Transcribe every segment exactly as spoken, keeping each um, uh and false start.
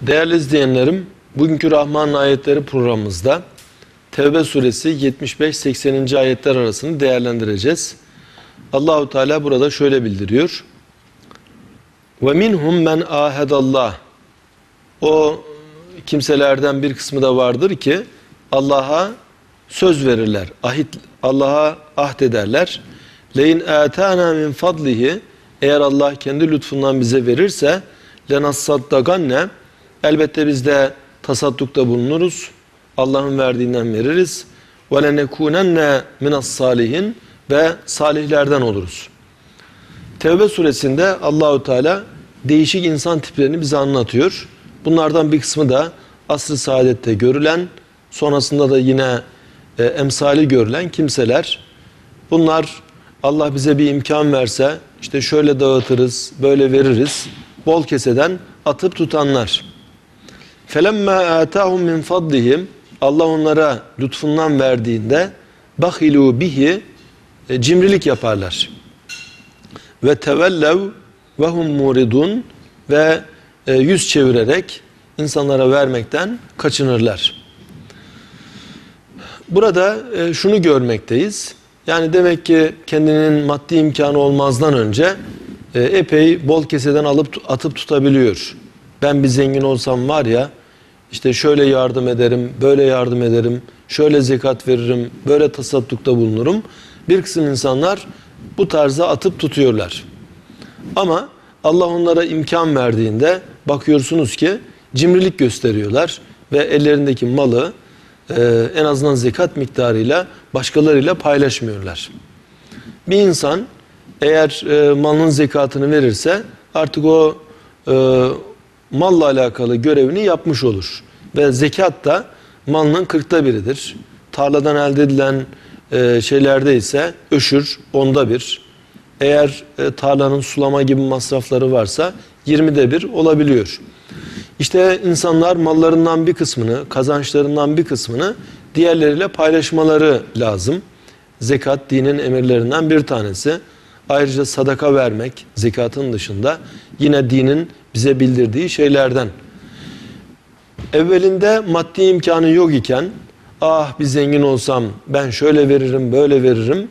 Değerli izleyenlerim, bugünkü Rahman Ayetleri programımızda Tevbe suresi yetmiş beş sekseninci ayetler arasını değerlendireceğiz. Allahu Teala burada şöyle bildiriyor. Ve minhum men ahedallah. O kimselerden bir kısmı da vardır ki Allah'a söz verirler. Ahit Allah'a ahd ederler. Lein atana min fadlihi, eğer Allah kendi lütfundan bize verirse lenassaddaganne, elbette biz de tasaddukta bulunuruz. Allah'ın verdiğinden veririz. Ve lenekunenne minas salihin, ve salihlerden oluruz. Tevbe suresinde Allahu Teala değişik insan tiplerini bize anlatıyor. Bunlardan bir kısmı da asr-ı saadette görülen, sonrasında da yine e, emsali görülen kimseler. Bunlar Allah bize bir imkan verse işte şöyle dağıtırız, böyle veririz. Bol keseden atıp tutanlar. فَلَمَّا آتَاهُمْ مِنْ فَضْلِهِمْ, Allah onlara lütfundan verdiğinde بَخِلُوا bihi, e, cimrilik yaparlar. Ve tevellev ve hum muridun, ve e, yüz çevirerek insanlara vermekten kaçınırlar. Burada e, şunu görmekteyiz. Yani demek ki kendinin maddi imkanı olmazdan önce e, epey bol keseden alıp atıp tutabiliyor. Ben bir zengin olsam var ya, işte şöyle yardım ederim, böyle yardım ederim, şöyle zekat veririm, böyle tasaddukta bulunurum. Bir kısım insanlar bu tarza atıp tutuyorlar. Ama Allah onlara imkan verdiğinde bakıyorsunuz ki cimrilik gösteriyorlar ve ellerindeki malı e, en azından zekat miktarıyla başkalarıyla paylaşmıyorlar. Bir insan eğer e, malının zekatını verirse artık o e, malla alakalı görevini yapmış olur. Ve zekat da malının kırkta biridir. Tarladan elde edilen e, şeylerde ise öşür, onda bir. Eğer e, tarlanın sulama gibi masrafları varsa yirmide bir olabiliyor. İşte insanlar mallarından bir kısmını, kazançlarından bir kısmını diğerleriyle paylaşmaları lazım. Zekat dinin emirlerinden bir tanesi. Ayrıca sadaka vermek zekatın dışında yine dinin bize bildirdiği şeylerden. Evvelinde maddi imkanı yok iken ah bir zengin olsam ben şöyle veririm, böyle veririm,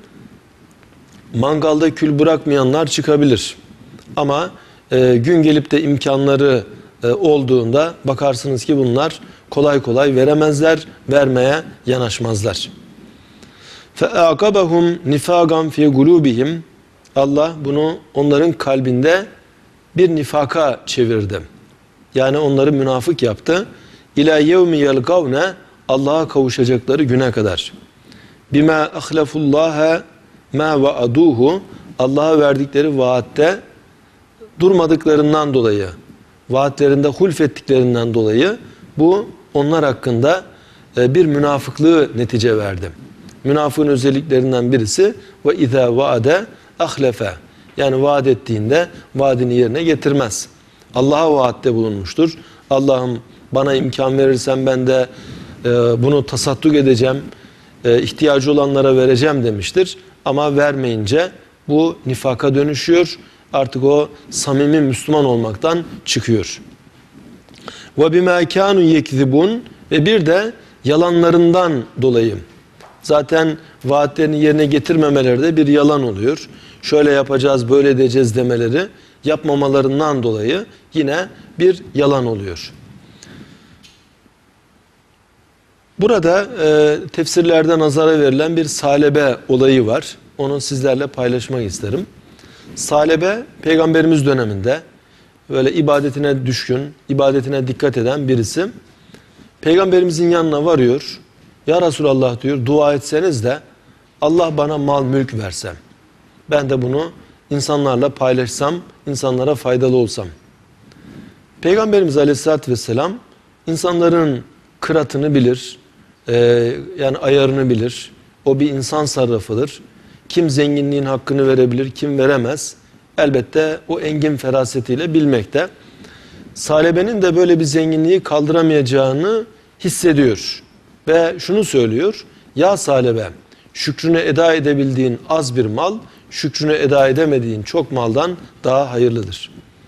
mangalda kül bırakmayanlar çıkabilir. Ama e, gün gelip de imkanları e, olduğunda bakarsınız ki bunlar kolay kolay veremezler, vermeye yanaşmazlar. فَاَعْقَبَهُمْ نِفَاقًا فِي قُلُوبِهِمْ, Allah bunu onların kalbinde bir nifaka çevirdi. Yani onları münafık yaptı. İlâ yevmi yelgavne, Allah'a kavuşacakları güne kadar. Bima ahlafullaha ma vaaduhu, Allah'a verdikleri vaatte durmadıklarından dolayı, vaatlerinde hulfettiklerinden dolayı bu onlar hakkında bir münafıklığı netice verdi. Münafığın özelliklerinden birisi ve izâ vaade ahlefe, yani vaat ettiğinde vaadini yerine getirmez. Allah'a vaatte bulunmuştur. Allah'ım bana imkan verirsen ben de e, bunu tasadduk edeceğim, e, ihtiyacı olanlara vereceğim demiştir. Ama vermeyince bu nifaka dönüşüyor. Artık o samimi Müslüman olmaktan çıkıyor. وَبِمَا كَانُوا يَكْذِبُونَ, ve bir de yalanlarından dolayı. Zaten vaatlerini yerine getirmemeleri de bir yalan oluyor. Şöyle yapacağız, böyle edeceğiz demeleri yapmamalarından dolayı yine bir yalan oluyor. Burada e, tefsirlerde nazara verilen bir salebe olayı var. Onu sizlerle paylaşmak isterim. Salebe, Peygamberimiz döneminde böyle ibadetine düşkün, ibadetine dikkat eden birisi. Peygamberimizin yanına varıyor. Ya Resulallah diyor, dua etseniz de Allah bana mal mülk versem, ben de bunu insanlarla paylaşsam, insanlara faydalı olsam. Peygamberimiz Aleyhisselatü Vesselam insanların kıratını bilir, e, yani ayarını bilir. O bir insan sarrafıdır. Kim zenginliğin hakkını verebilir, kim veremez. Elbette o engin ferasetiyle bilmekte. Salebenin de böyle bir zenginliği kaldıramayacağını hissediyor. Ve şunu söylüyor, ya Salebe, şükrünü eda edebildiğin az bir mal, şükrünü eda edemediğin çok maldan daha hayırlıdır.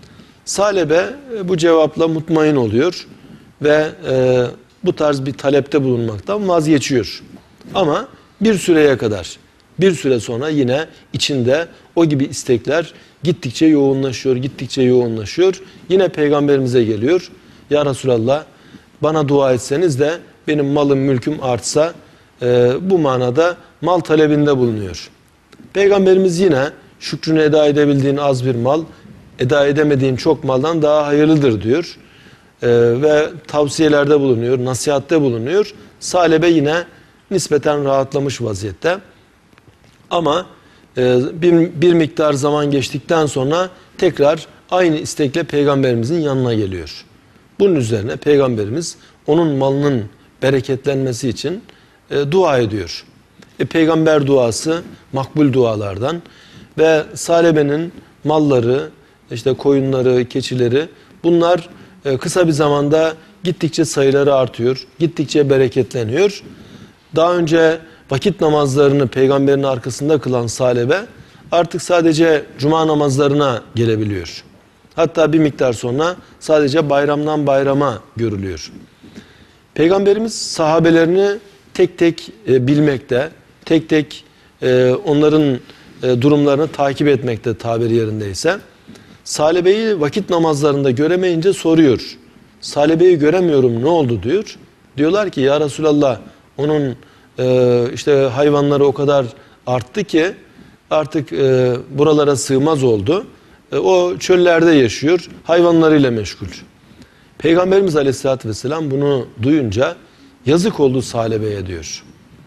Salebe e, bu cevapla mutmain oluyor ve e, bu tarz bir talepte bulunmaktan vazgeçiyor. Ama bir süreye kadar, bir süre sonra yine içinde o gibi istekler gittikçe yoğunlaşıyor, gittikçe yoğunlaşıyor. Yine Peygamberimize geliyor. Ya Resulallah, bana dua etseniz de benim malım mülküm artsa, e, bu manada mal talebinde bulunuyor. Peygamberimiz yine şükrünü eda edebildiğin az bir mal, eda edemediğin çok maldan daha hayırlıdır diyor. Ee, ve tavsiyelerde bulunuyor, nasihatte bulunuyor. Salebe yine nispeten rahatlamış vaziyette. Ama e, bir, bir miktar zaman geçtikten sonra tekrar aynı istekle Peygamberimizin yanına geliyor. Bunun üzerine Peygamberimiz onun malının bereketlenmesi için e, dua ediyor. E, Peygamber duası makbul dualardan ve Salebe'nin malları, işte koyunları, keçileri, bunlar e, kısa bir zamanda gittikçe sayıları artıyor, gittikçe bereketleniyor. Daha önce vakit namazlarını Peygamberin arkasında kılan Salebe artık sadece cuma namazlarına gelebiliyor. Hatta bir miktar sonra sadece bayramdan bayrama görülüyor. Peygamberimiz sahabelerini tek tek e, bilmekte, tek tek e, onların e, durumlarını takip etmekte tabiri yerindeyse, Salebe'yi vakit namazlarında göremeyince soruyor. Salebe'yi göremiyorum, ne oldu diyor. Diyorlar ki ya Resulallah, onun e, işte hayvanları o kadar arttı ki artık e, buralara sığmaz oldu. E, o çöllerde yaşıyor, hayvanlarıyla meşgul. Peygamberimiz Aleyhisselatü Vesselam bunu duyunca yazık oldu Salebe'ye diyor.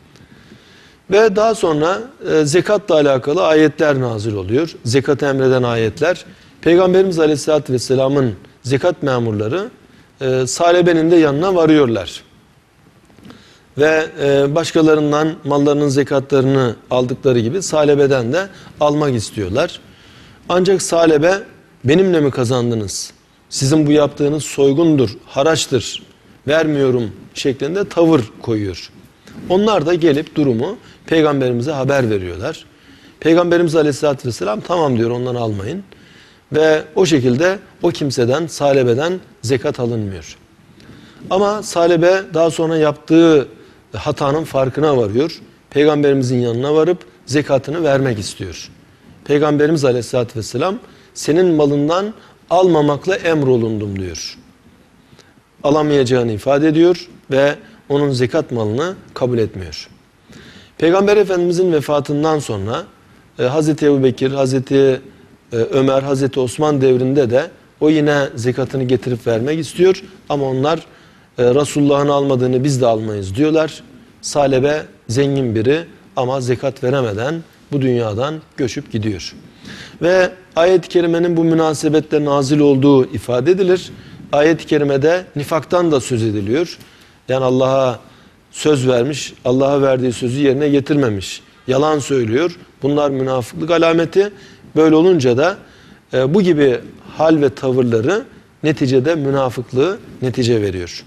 Ve daha sonra e, zekatla alakalı ayetler nazil oluyor. Zekatı emreden ayetler. Peygamberimiz Aleyhisselatü Vesselam'ın zekat memurları e, Salebe'nin de yanına varıyorlar. Ve e, başkalarından mallarının zekatlarını aldıkları gibi Salebe'den de almak istiyorlar. Ancak Salebe, benimle mi kazandınız? Sizin bu yaptığınız soygundur, haraçtır, vermiyorum şeklinde tavır koyuyor. Onlar da gelip durumu Peygamberimize haber veriyorlar. Peygamberimiz Aleyhisselatü Vesselam tamam diyor, ondan almayın. Ve o şekilde o kimseden, Salebe'den zekat alınmıyor. Ama Salebe daha sonra yaptığı hatanın farkına varıyor. Peygamberimizin yanına varıp zekatını vermek istiyor. Peygamberimiz Aleyhisselatü Vesselam, senin malından almamakla emrolundum diyor. Alamayacağını ifade ediyor ve onun zekat malını kabul etmiyor. Peygamber Efendimizin vefatından sonra e, Hazreti Ebubekir, Hazreti e, Ömer, Hazreti Osman devrinde de o yine zekatını getirip vermek istiyor. Ama onlar e, Resulullah'ın almadığını biz de almayız diyorlar. Salebe zengin biri ama zekat veremeden bu dünyadan göçüp gidiyor. Ve ayet-i kerimenin bu münasebetle nazil olduğu ifade edilir. Ayet-i kerimede nifaktan da söz ediliyor. Yani Allah'a söz vermiş, Allah'a verdiği sözü yerine getirmemiş, yalan söylüyor. Bunlar münafıklık alameti. Böyle olunca da e, bu gibi hal ve tavırları neticede münafıklığı netice veriyor.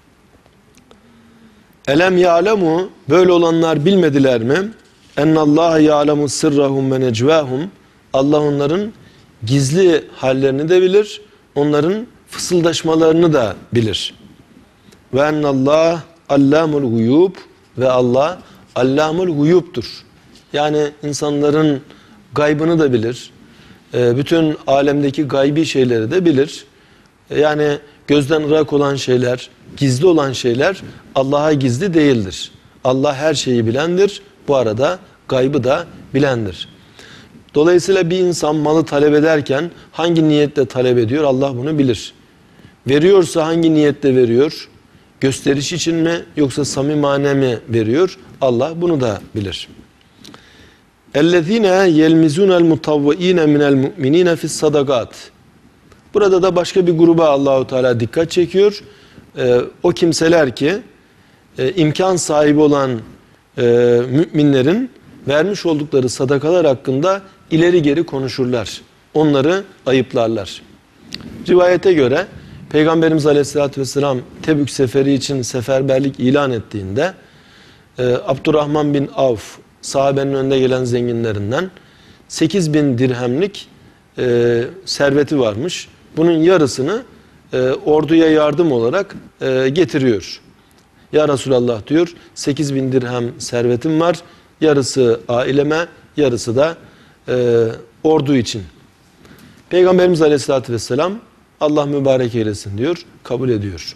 Elem ya'lemu, böyle olanlar bilmediler mi? Ennallaha ya'lemu sırrahum ve necvahum. Allah onların gizli hallerini de bilir, onların fısıldaşmalarını da bilir. Ve ennallah allamul guyub, ve Allah allamul guyub'tur. Yani insanların gaybını da bilir. Bütün alemdeki gaybi şeyleri de bilir. Yani gözden ırak olan şeyler, gizli olan şeyler Allah'a gizli değildir. Allah her şeyi bilendir. Bu arada gaybı da bilendir. Dolayısıyla bir insan malı talep ederken hangi niyetle talep ediyor, Allah bunu bilir. Veriyorsa hangi niyetle veriyor? Gösteriş için mi yoksa samimane mi veriyor? Allah bunu da bilir. اَلَّذ۪ينَ يَلْمِزُونَ الْمُطَوَّئ۪ينَ مِنَ الْمُؤْمِن۪ينَ فِي الصَّدَقَاتِ. Burada da başka bir gruba Allahu Teala dikkat çekiyor. Ee, o kimseler ki e, imkan sahibi olan e, müminlerin vermiş oldukları sadakalar hakkında ileri geri konuşurlar. Onları ayıplarlar. Rivayete göre Peygamberimiz Aleyhisselatü Vesselam Tebük seferi için seferberlik ilan ettiğinde e, Abdurrahman bin Avf, sahabenin önde gelen zenginlerinden, sekiz bin dirhemlik e, serveti varmış. bunun yarısını e, orduya yardım olarak e, getiriyor. Ya Resulallah diyor, sekiz bin dirhem servetim var. Yarısı aileme, yarısı da e, ordu için. Peygamberimiz Aleyhisselatü Vesselam Allah mübarek eylesin diyor, kabul ediyor.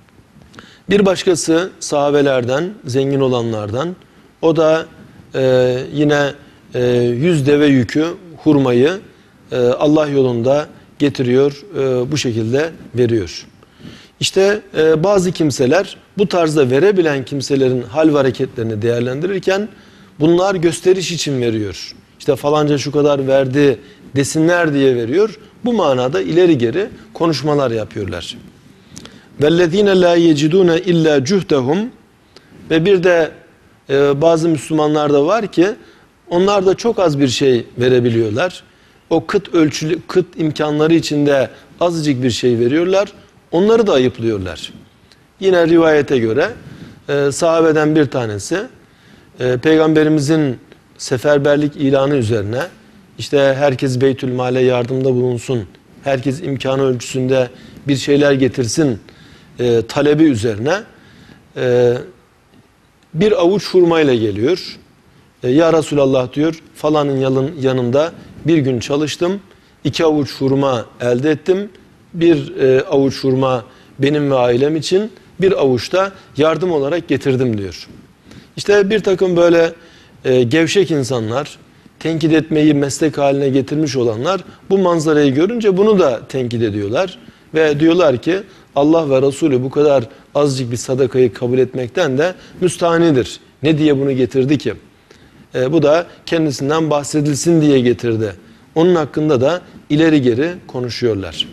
Bir başkası sahabelerden, zengin olanlardan, o da e, yine e, yüz deve yükü hurmayı e, Allah yolunda getiriyor, e, bu şekilde veriyor. İşte e, bazı kimseler bu tarzda verebilen kimselerin hal ve hareketlerini değerlendirirken bunlar gösteriş için veriyor. İşte falanca şu kadar verdi desinler diye veriyor. Bu manada ileri geri konuşmalar yapıyorlar. وَالَّذ۪ينَ لَا يَجِدُونَ اِلَّا جُهْدَهُمْ Ve bir de e, bazı Müslümanlar da var ki onlar da çok az bir şey verebiliyorlar. O kıt ölçülü, kıt imkanları içinde azıcık bir şey veriyorlar. Onları da ayıplıyorlar. Yine rivayete göre e, sahabeden bir tanesi e, Peygamberimizin seferberlik ilanı üzerine işte herkes Beytülmal'e yardımda bulunsun, herkes imkanı ölçüsünde bir şeyler getirsin e, talebi üzerine e, bir avuç hurmayla geliyor. E, ya Resulallah diyor, falanın yalın, yanında bir gün çalıştım, iki avuç hurma elde ettim. Bir e, avuç hurma benim ve ailem için, bir avuç da yardım olarak getirdim diyor. İşte bir takım böyle e, gevşek insanlar, tenkit etmeyi meslek haline getirmiş olanlar bu manzarayı görünce bunu da tenkit ediyorlar. Ve diyorlar ki Allah ve Resulü bu kadar azıcık bir sadakayı kabul etmekten de müstahanidir. Ne diye bunu getirdi ki? E, bu da kendisinden bahsedilsin diye getirdi. Onun hakkında da ileri geri konuşuyorlar.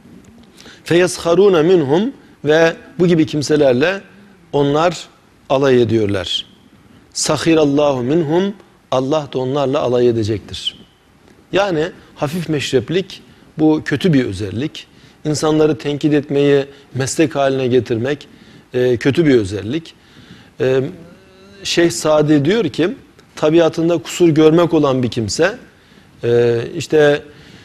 فَيَسْخَرُونَ minhum Ve bu gibi kimselerle onlar alay ediyorlar. Sahirallahu minhum Allah da onlarla alay edecektir. Yani hafif meşreplik bu kötü bir özellik. İnsanları tenkit etmeyi meslek haline getirmek e, kötü bir özellik. E, Şeyh Sadi diyor ki tabiatında kusur görmek olan bir kimse e, işte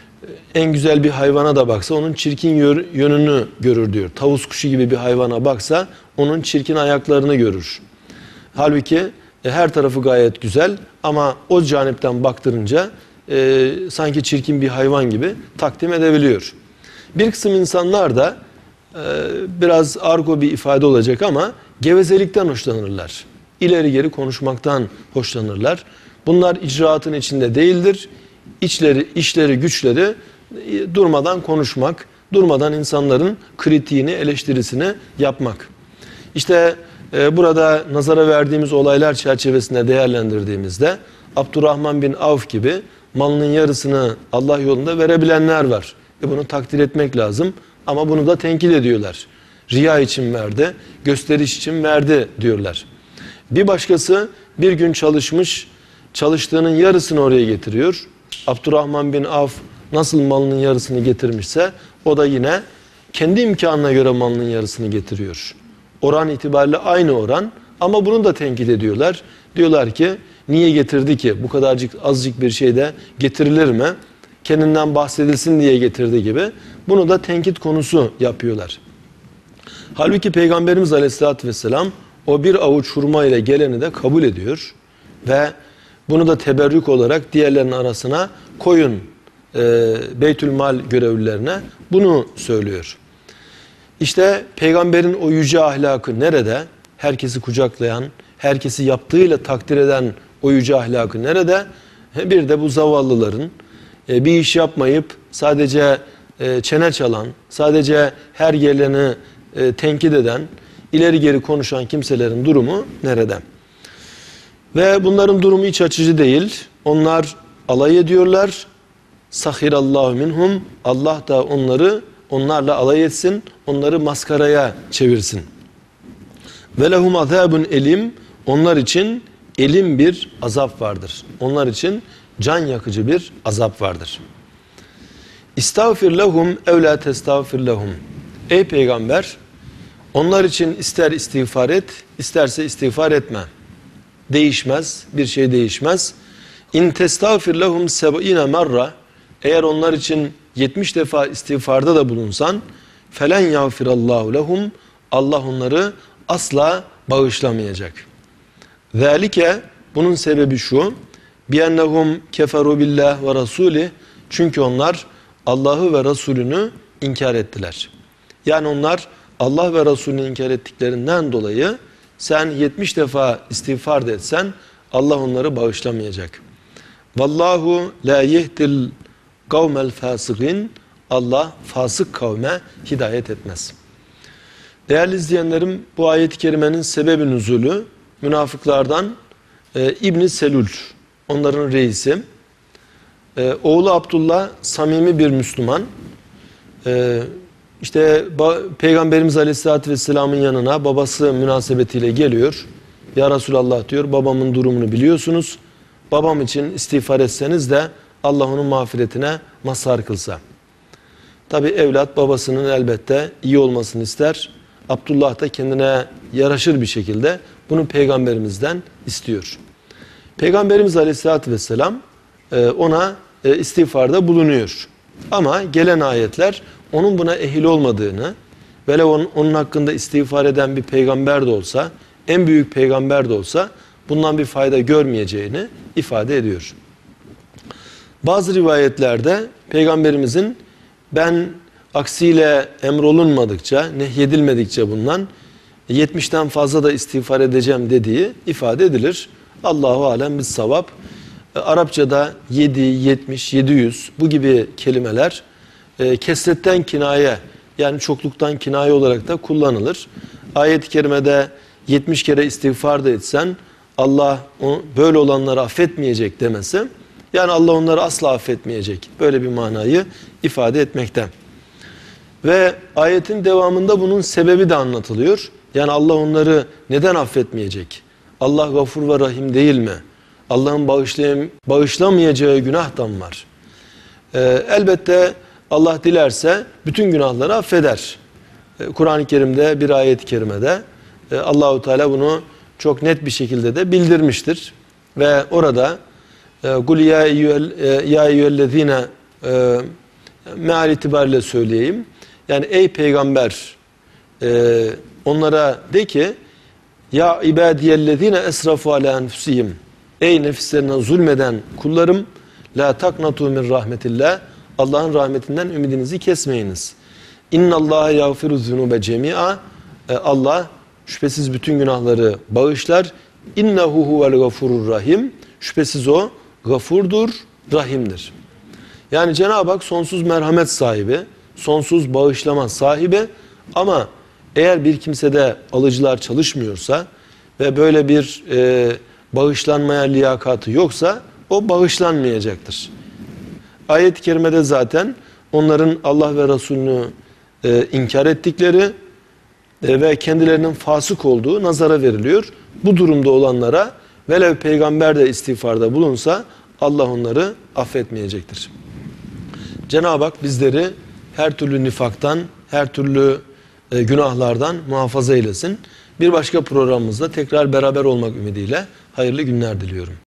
en güzel bir hayvana da baksa onun çirkin yönünü görür diyor. Tavus kuşu gibi bir hayvana baksa onun çirkin ayaklarını görür. Halbuki e, her tarafı gayet güzel ama o canipten baktırınca e, sanki çirkin bir hayvan gibi takdim edebiliyor. Bir kısım insanlar da e, biraz argo bir ifade olacak ama gevezelikten hoşlanırlar. İleri geri konuşmaktan hoşlanırlar. Bunlar icraatın içinde değildir. İçleri, işleri, güçleri durmadan konuşmak, durmadan insanların kritiğini, eleştirisini yapmak. İşte e, burada nazara verdiğimiz olaylar çerçevesinde değerlendirdiğimizde Abdurrahman bin Avf gibi malının yarısını Allah yolunda verebilenler var. E bunu takdir etmek lazım ama bunu da tenkit ediyorlar. Riya için verdi, gösteriş için verdi diyorlar. Bir başkası bir gün çalışmış, çalıştığının yarısını oraya getiriyor. Abdurrahman bin Avf nasıl malının yarısını getirmişse o da yine kendi imkanına göre malının yarısını getiriyor. Oran itibariyle aynı oran ama bunu da tenkit ediyorlar. Diyorlar ki niye getirdi ki bu kadarcık azıcık bir şey de getirilir mi? Kendinden bahsedilsin diye getirdi gibi bunu da tenkit konusu yapıyorlar. Halbuki Peygamberimiz Aleyhisselatü Vesselam o bir avuç hurma ile geleni de kabul ediyor ve bunu da teberrük olarak diğerlerinin arasına koyun e, Beytülmal görevlilerine bunu söylüyor. İşte peygamberin o yüce ahlakı nerede? Herkesi kucaklayan, herkesi yaptığıyla takdir eden o yüce ahlakı nerede? Bir de bu zavallıların e, bir iş yapmayıp sadece e, çene çalan, sadece her geleni e, tenkit eden, ileri geri konuşan kimselerin durumu nerede? Ve bunların durumu iç açıcı değil. Onlar alay ediyorlar. Sahirallahu minhum Allah da onları onlarla alay etsin, onları maskaraya çevirsin. Ve lehum azabun elim onlar için elim bir azap vardır. Onlar için can yakıcı bir azap vardır. İstağfir lehum ev la testağfir lehum. Ey peygamber onlar için ister istiğfar et, isterse istiğfar etme. Değişmez, bir şey değişmez. İn testağfir lehum seb'ine merra eğer onlar için yetmiş defa istiğfarda da bulunsan felen yağfirallahu lehum, Allah onları asla bağışlamayacak. Zalike, bunun sebebi şu: biennehum keferu billah ve rasulih, çünkü onlar Allah'ı ve Resulünü inkar ettiler. Yani onlar Allah ve Resulünü inkar ettiklerinden dolayı sen yetmiş defa istiğfar da etsen Allah onları bağışlamayacak. Vallahu la yehdil kavmel fasikin, Allah fasık kavme hidayet etmez. Değerli izleyenlerim, bu ayet-i kerimenin sebebi nüzulü münafıklardan e, İbn Selül, onların reisi. E, oğlu Abdullah samimi bir Müslüman. E, işte Peygamberimiz Aleyhisselatü Vesselam'ın yanına babası münasebetiyle geliyor. Ya Resulallah diyor, babamın durumunu biliyorsunuz. Babam için istiğfar etseniz de Allah onun mağfiretine mazhar kılsa. Tabi evlat babasının elbette iyi olmasını ister. Abdullah da kendine yaraşır bir şekilde bunu Peygamberimizden istiyor. Peygamberimiz Aleyhisselatü Vesselam ona istiğfarda bulunuyor. Ama gelen ayetler onun buna ehil olmadığını, velev onun, onun hakkında istiğfar eden bir peygamber de olsa, en büyük peygamber de olsa bundan bir fayda görmeyeceğini ifade ediyor. Bazı rivayetlerde Peygamberimizin ben aksiyle emrolunmadıkça, nehyedilmedikçe bundan yetmişten fazla da istiğfar edeceğim dediği ifade edilir. Allahu alem bis savab. Arapçada yedi, yetmiş, yedi yüz bu gibi kelimeler e, kesretten kinaye, yani çokluktan kinaye olarak da kullanılır. Ayet-i kerimede yetmiş kere istiğfar da etsen Allah böyle olanları affetmeyecek demesi, yani Allah onları asla affetmeyecek, böyle bir manayı ifade etmekte. Ve ayetin devamında bunun sebebi de anlatılıyor. Yani Allah onları neden affetmeyecek? Allah gafur ve rahim değil mi? Allah'ın bağışlamayacağı günah da mı var? Ee, elbette Allah dilerse bütün günahları affeder. Ee, Kur'an-ı Kerim'de bir ayet-i kerimede e, Allahu Teala bunu çok net bir şekilde de bildirmiştir. Ve orada "Kul ya eyyühellezine" meal itibariyle söyleyeyim. Yani ey peygamber, e, onlara de ki ya ibadiyellezine esrafu ala enfusihim, ey nefislerine zulmeden kullarım, la taknatu min rahmetillah, Allah'ın rahmetinden ümidinizi kesmeyiniz. İnnallaha yağfiru zunube cemi'a, Allah şüphesiz bütün günahları bağışlar. İnnehu huvel gafurur rahim, şüphesiz o gafurdur, rahimdir. Yani Cenab-ı Hak sonsuz merhamet sahibi, sonsuz bağışlama sahibi, ama eğer bir kimsede alıcılar çalışmıyorsa ve böyle bir e, bağışlanmaya liyakatı yoksa o bağışlanmayacaktır. Ayet-i kerimede zaten onların Allah ve Resulünü e, inkar ettikleri e, ve kendilerinin fasık olduğu nazara veriliyor. Bu durumda olanlara velev peygamber de istiğfarda bulunsa Allah onları affetmeyecektir. Cenab-ı Hak bizleri her türlü nifaktan, her türlü e, günahlardan muhafaza eylesin. Bir başka programımızda tekrar beraber olmak ümidiyle hayırlı günler diliyorum.